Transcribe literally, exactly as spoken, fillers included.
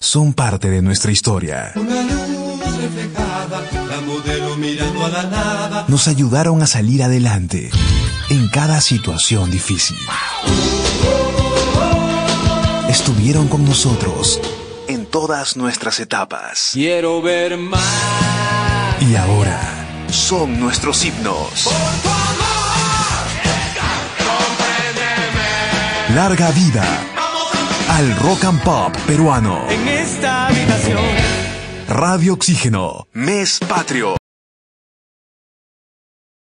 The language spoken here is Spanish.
son parte de nuestra historia. Una luz reflejada, la modelo mirando a la nada. Nos ayudaron a salir adelante en cada situación difícil. Estuvieron con nosotros en todas nuestras etapas. Quiero ver más. Y ahora son nuestros himnos. Por tu amor, compréndeme. Larga vida al rock and pop peruano. En esta habitación. Radio Oxígeno, Mes Patrio.